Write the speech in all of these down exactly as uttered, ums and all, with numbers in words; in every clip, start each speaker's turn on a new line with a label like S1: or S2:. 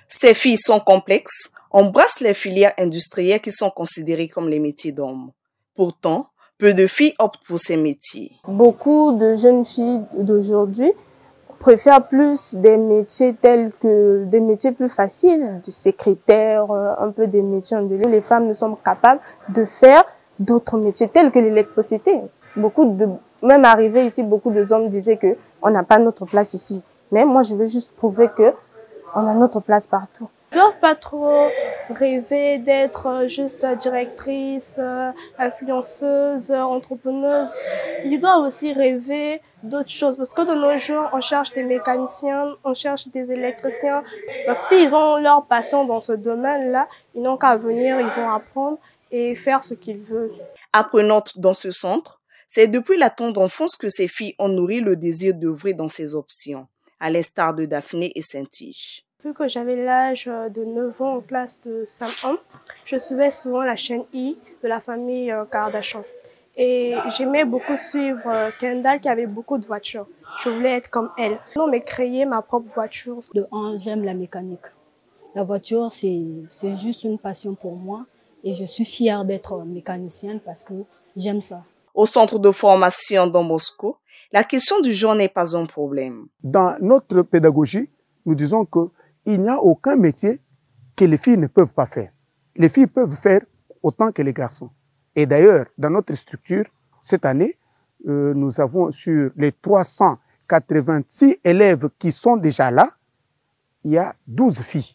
S1: Ces filles sont complexes, embrassent les filières industrielles qui sont considérées comme les métiers d'hommes. Pourtant, peu de filles optent pour ces métiers.
S2: Beaucoup de jeunes filles d'aujourd'hui préfèrent plus des métiers tels que des métiers plus faciles, du secrétaire, un peu des métiers en délire. Les femmes ne sont capables de faire d'autres métiers tels que l'électricité. Beaucoup de, même arrivé ici, beaucoup de hommes disaient que on n'a pas notre place ici. Mais moi, je veux juste prouver que on a notre place partout.
S3: Ils ne doivent pas trop rêver d'être juste directrice, influenceuse, entrepreneuse. Ils doivent aussi rêver d'autres choses. Parce que de nos jours, on cherche des mécaniciens, on cherche des électriciens. Donc s'ils ont leur passion dans ce domaine-là, ils n'ont qu'à venir, ils vont apprendre et faire ce qu'ils veulent.
S1: Apprenantes dans ce centre, c'est depuis la tendre enfance que ces filles ont nourri le désir d'œuvrer dans ces options, à l'instar de Daphné et Saint-Tige.
S3: Vu que j'avais l'âge de neuf ans en classe de C M un, je suivais souvent la chaîne I de la famille Kardashian. Et j'aimais beaucoup suivre Kendall qui avait beaucoup de voitures. Je voulais être comme elle. Non, mais créer ma propre voiture.
S4: De un, j'aime la mécanique. La voiture, c'est c'est juste une passion pour moi. Et je suis fière d'être mécanicienne parce que j'aime ça.
S1: Au centre de formation Don Bosco, la question du genre n'est pas un problème.
S5: Dans notre pédagogie, nous disons que il n'y a aucun métier que les filles ne peuvent pas faire. Les filles peuvent faire autant que les garçons. Et d'ailleurs, dans notre structure, cette année, euh, nous avons sur les trois cent quatre-vingt-six élèves qui sont déjà là, il y a douze filles.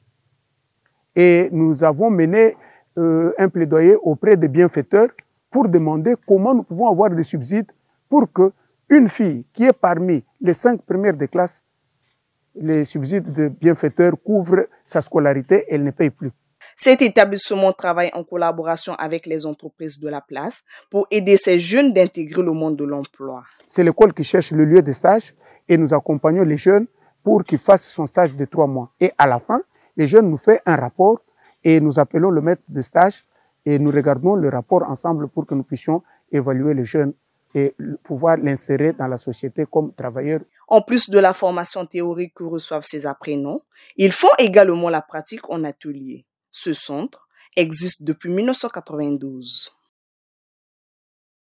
S5: Et nous avons mené euh, un plaidoyer auprès des bienfaiteurs pour demander comment nous pouvons avoir des subsides pour qu'une fille qui est parmi les cinq premières des classes, les subsides de bienfaiteurs couvrent sa scolarité, elle ne paye plus.
S1: Cet établissement travaille en collaboration avec les entreprises de la place pour aider ces jeunes d'intégrer le monde de l'emploi.
S5: C'est l'école qui cherche le lieu de stage et nous accompagnons les jeunes pour qu'ils fassent son stage de trois mois. Et à la fin, les jeunes nous font un rapport et nous appelons le maître de stage et nous regardons le rapport ensemble pour que nous puissions évaluer les jeunes et pouvoir l'insérer dans la société comme travailleurs.
S1: En plus de la formation théorique que reçoivent ces apprenants, ils font également la pratique en atelier. Ce centre existe depuis mille neuf cent quatre-vingt-douze.